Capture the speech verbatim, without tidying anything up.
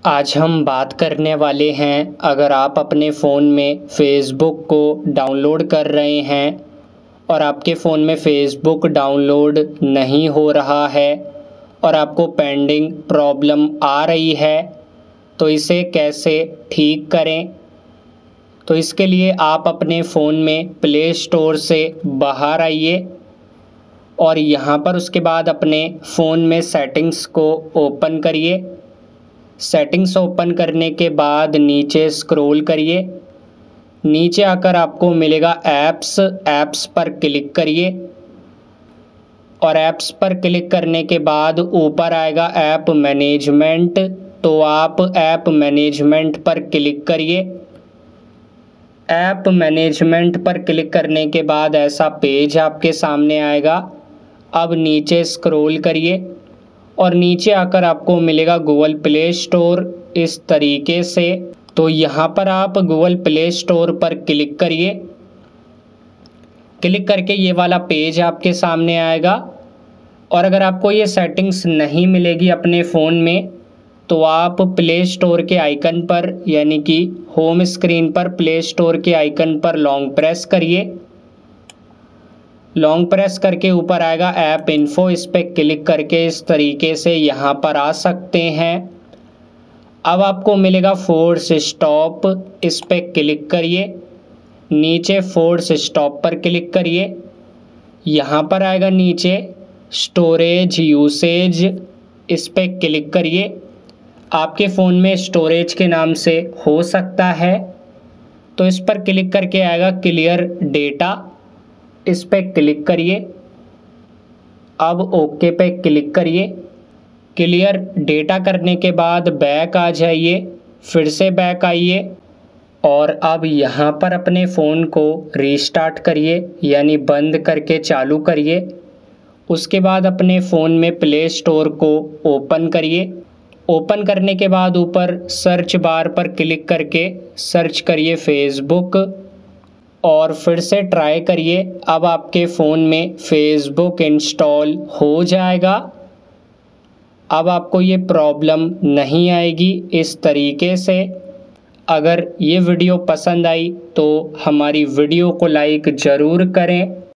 आज हम बात करने वाले हैं, अगर आप अपने फ़ोन में फ़ेसबुक को डाउनलोड कर रहे हैं और आपके फ़ोन में फ़ेसबुक डाउनलोड नहीं हो रहा है और आपको पेंडिंग प्रॉब्लम आ रही है, तो इसे कैसे ठीक करें। तो इसके लिए आप अपने फ़ोन में प्ले स्टोर से बाहर आइए और यहाँ पर उसके बाद अपने फ़ोन में सेटिंग्स को ओपन करिए। सेटिंग्स ओपन करने के बाद नीचे स्क्रॉल करिए। नीचे आकर आपको मिलेगा ऐप्स ऐप्स पर क्लिक करिए और ऐप्स पर क्लिक करने के बाद ऊपर आएगा ऐप मैनेजमेंट, तो आप ऐप मैनेजमेंट पर क्लिक करिए। ऐप मैनेजमेंट पर क्लिक करने के बाद ऐसा पेज आपके सामने आएगा। अब नीचे स्क्रॉल करिए और नीचे आकर आपको मिलेगा गूगल प्ले स्टोर इस तरीके से। तो यहाँ पर आप गूगल प्ले स्टोर पर क्लिक करिए। क्लिक करके ये वाला पेज आपके सामने आएगा और अगर आपको ये सेटिंग्स नहीं मिलेगी अपने फ़ोन में, तो आप प्ले स्टोर के आइकन पर यानी कि होम स्क्रीन पर प्ले स्टोर के आइकन पर लॉन्ग प्रेस करिए। लॉन्ग प्रेस करके ऊपर आएगा ऐप इन्फो, इस पर क्लिक करके इस तरीके से यहाँ पर आ सकते हैं। अब आपको मिलेगा फोर्स स्टॉप, इस पर क्लिक करिए। नीचे फोर्स स्टॉप पर क्लिक करिए। यहाँ पर आएगा नीचे स्टोरेज यूसेज, इस पर क्लिक करिए। आपके फ़ोन में स्टोरेज के नाम से हो सकता है, तो इस पर क्लिक करके आएगा क्लियर डेटा, इस पे क्लिक करिए। अब ओके पे क्लिक करिए। क्लियर डेटा करने के बाद बैक आ जाइए, फिर से बैक आइए और अब यहाँ पर अपने फ़ोन को रीस्टार्ट करिए, यानी बंद करके चालू करिए। उसके बाद अपने फ़ोन में प्ले स्टोर को ओपन करिए। ओपन करने के बाद ऊपर सर्च बार पर क्लिक करके सर्च करिए फ़ेसबुक और फिर से ट्राई करिए। अब आपके फ़ोन में फ़ेसबुक इंस्टॉल हो जाएगा। अब आपको ये प्रॉब्लम नहीं आएगी इस तरीके से। अगर ये वीडियो पसंद आई तो हमारी वीडियो को लाइक ज़रूर करें।